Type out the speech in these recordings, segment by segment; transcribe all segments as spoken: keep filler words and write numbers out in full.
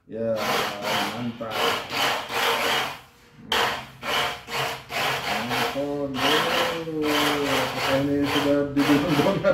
Ya, mantap. Oh, apakah ini sudah dibilang donat?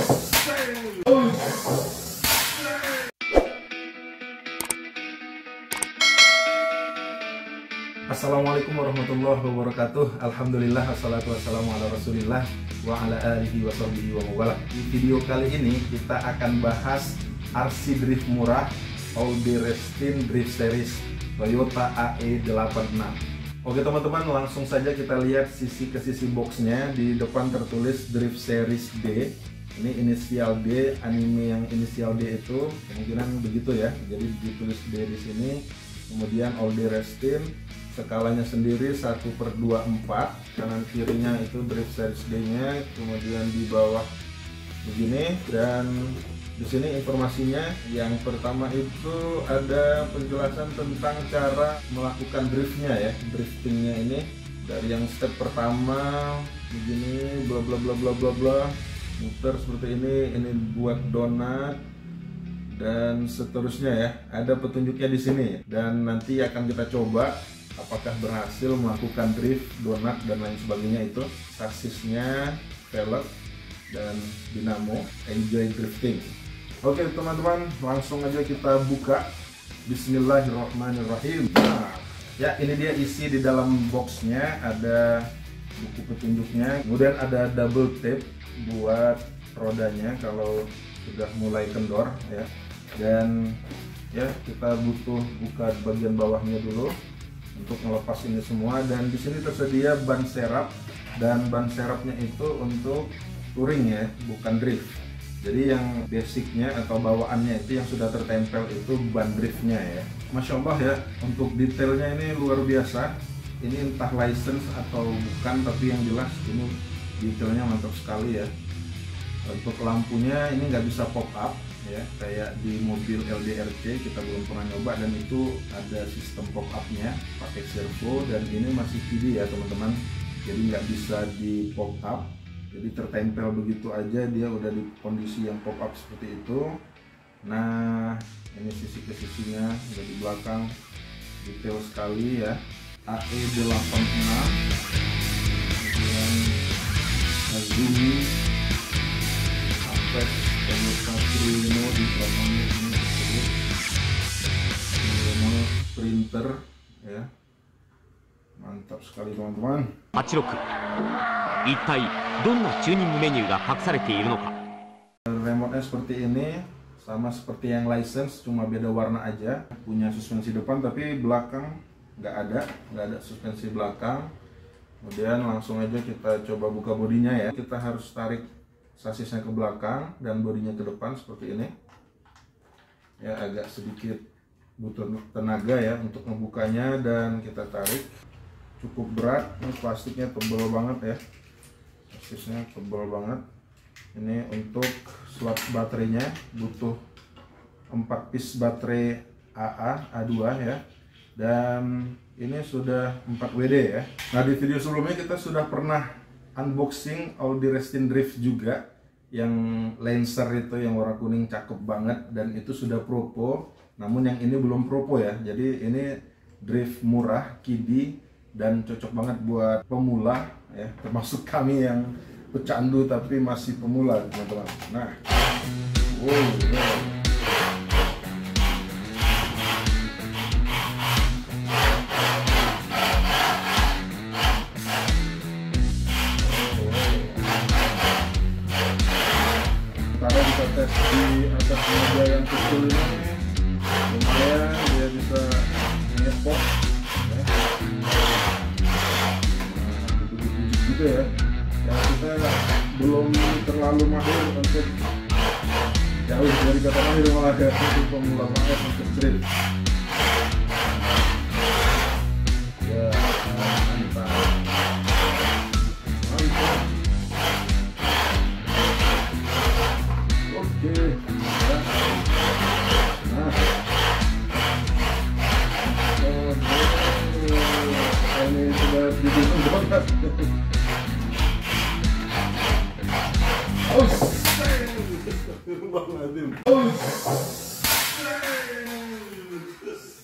Assalamualaikum warahmatullahi wabarakatuh. Alhamdulillah, wassalatu wassalamu ala rasulillah wa ala alihi wa sahbihi wa mawala. Di video kali ini kita akan bahas R C drift murah Audi Restin Drift Series Toyota A E delapan enam. Oke teman-teman, langsung saja kita lihat sisi ke sisi boxnya. Di depan tertulis Drift Series D. Ini inisial D, anime yang inisial D itu kemungkinan begitu ya. Jadi ditulis D di sini. Kemudian Audi Restin, skalanya sendiri satu per dua puluh empat, kanan kirinya itu Drift Series D-nya, kemudian di bawah begini, dan di sini informasinya yang pertama itu ada penjelasan tentang cara melakukan driftnya ya, driftingnya ini dari yang step pertama begini, bla bla bla bla bla bla, muter seperti ini, ini buat donat dan seterusnya ya. Ada petunjuknya di sini dan nanti akan kita coba apakah berhasil melakukan drift, donat dan lain sebagainya. Itu sasisnya velg dan dinamo. Enjoy drifting. Oke teman-teman, langsung aja kita buka. Bismillahirrahmanirrahim. Nah, ya ini dia isi di dalam boxnya. Ada buku petunjuknya, kemudian ada double tape buat rodanya kalau sudah mulai kendor ya. Dan ya kita butuh buka bagian bawahnya dulu untuk melepas ini semua. Dan di sini tersedia ban serap, dan ban serapnya itu untuk touring ya, bukan drift. Jadi yang basicnya atau bawaannya itu yang sudah tertempel itu ban driftnya ya. Masya Allah ya, untuk detailnya ini luar biasa. Ini entah license atau bukan, tapi yang jelas ini detailnya mantap sekali ya. Untuk lampunya ini nggak bisa pop up ya, kayak di mobil L D R C kita belum pernah nyoba, dan itu ada sistem pop upnya pakai servo, dan ini masih P D ya teman-teman, jadi nggak bisa di pop up, jadi tertempel begitu aja, dia udah di kondisi yang pop up seperti itu. Nah ini sisi ke sisinya udah di belakang, detail sekali ya. A E delapan enam, kemudian Azumi Apex Toyota Primo di belakangnya ini tersebut, kemudian printer ya, mantap sekali teman-teman. はちろく一体どんなチューニングメニューが隠されているのか。 Remote-nya seperti ini, sama seperti yang license, cuma beda warna aja. Punya suspensi depan tapi belakang nggak ada, nggak ada suspensi belakang. Kemudian langsung aja kita coba buka bodinya ya. Kita harus tarik sasisnya ke belakang dan bodinya ke depan seperti ini ya, agak sedikit butuh tenaga ya untuk membukanya, dan kita tarik. Cukup berat, ini plastiknya tebal banget ya, sasisnya tebal banget. Ini untuk slot baterainya butuh empat piece baterai A A A dua ya, dan ini sudah empat W D ya. Nah di video sebelumnya kita sudah pernah unboxing Audi Restin Drift juga, yang Lancer itu yang warna kuning cakep banget, dan itu sudah propo. Namun yang ini belum propo ya, jadi ini drift murah, kiddie, dan cocok banget buat pemula ya, termasuk kami yang pecandu tapi masih pemula teman-teman. Nah, wow, wow. Kita tes di atas meja yang kecil ini, lumayan dia bisa ngepok ya. Nah, gitu ya. Ya kita belum terlalu mahir untuk jauh dari kata mahir, malah ya untuk pemula banget untuk drift. Ya mantap, mantap. Oke, ya. Nah, oh, ini sudah dibilang donat. Oh, oh,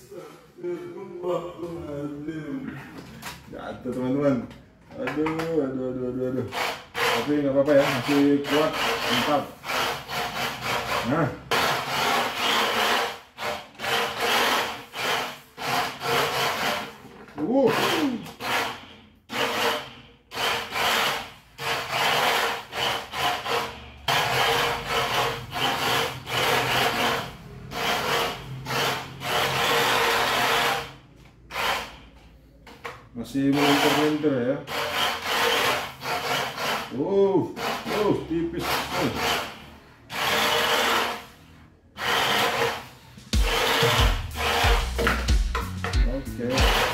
tuh teman-teman. Aduh, aduh, aduh, aduh, aduh. Tapi nggak apa-apa ya, masih kuat. Mantap. Nah. Uh. Masih melintir-lintir ya. Uh, uh, tipis. Uh. Oke.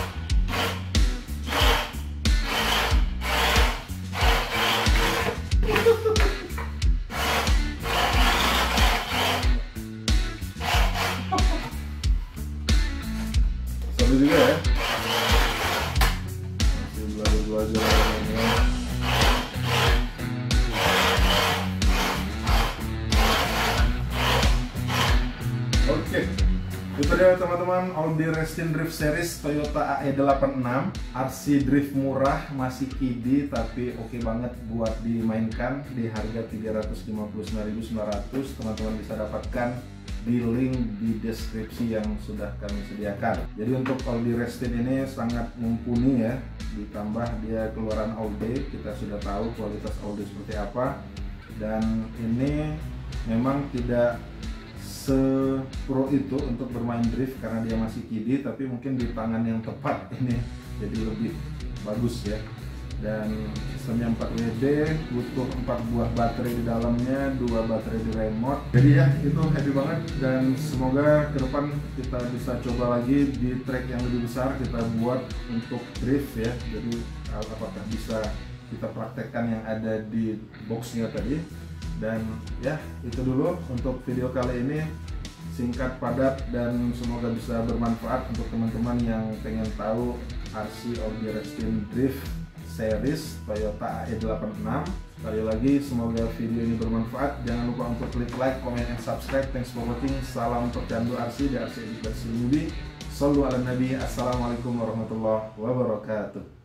Seru juga ya. Belajar ya. Oke, itu dia teman-teman Audi Restin Drift Series Toyota A E delapan enam R C drift murah, masih kidi tapi oke banget buat dimainkan di harga tiga ratus lima puluh sembilan ribu sembilan ratus. Teman-teman bisa dapatkan di link di deskripsi yang sudah kami sediakan. Jadi untuk Audi Restin ini sangat mumpuni ya, ditambah dia keluaran Audi, kita sudah tahu kualitas Audi seperti apa, dan ini memang tidak se-pro itu untuk bermain drift karena dia masih kidi, tapi mungkin di tangan yang tepat ini jadi lebih bagus ya. Dan sistemnya empat W D, butuh empat buah baterai di dalamnya, dua baterai di remote. Jadi ya itu happy banget, dan semoga ke depan kita bisa coba lagi di track yang lebih besar, kita buat untuk drift ya. Jadi apakah bisa kita praktekkan yang ada di boxnya tadi. Dan ya itu dulu untuk video kali ini, singkat, padat, dan semoga bisa bermanfaat untuk teman-teman yang pengen tahu R C Audi Restin Drift Series Toyota A E delapan enam. Sekali lagi semoga video ini bermanfaat. Jangan lupa untuk klik like, comment, and subscribe. Thanks for watching. Salam pecandu R C di R C Edit versi Newbie. Sallu ala Nabi. Assalamualaikum warahmatullahi wabarakatuh.